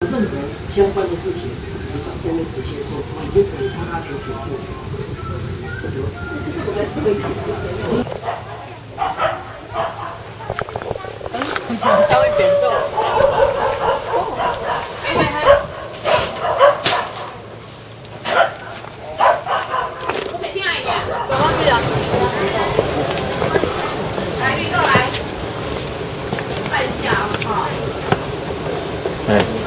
任何相关的事情，你找这位直接做，我已经可以帮他求助。这个我们可以他会变瘦。我给亲爱一点，走上去了。来，绿豆来，快下哈。哎。